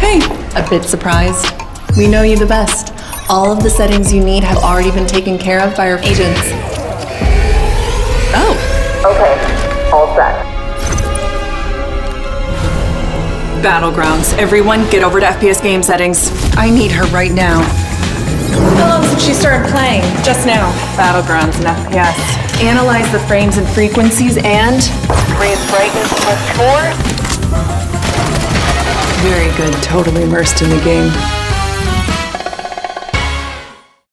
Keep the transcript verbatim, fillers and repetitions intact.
Hey, a bit surprised? We know you the best. All of the settings you need have already been taken care of by our agents. Oh. Okay, all set. Battlegrounds. Everyone, get over to F P S game settings. I need her right now. How long since she started playing? Just now. Battlegrounds and F P S. Analyze the frames and frequencies and... Raise brightness plus four. Very good, totally immersed in the game.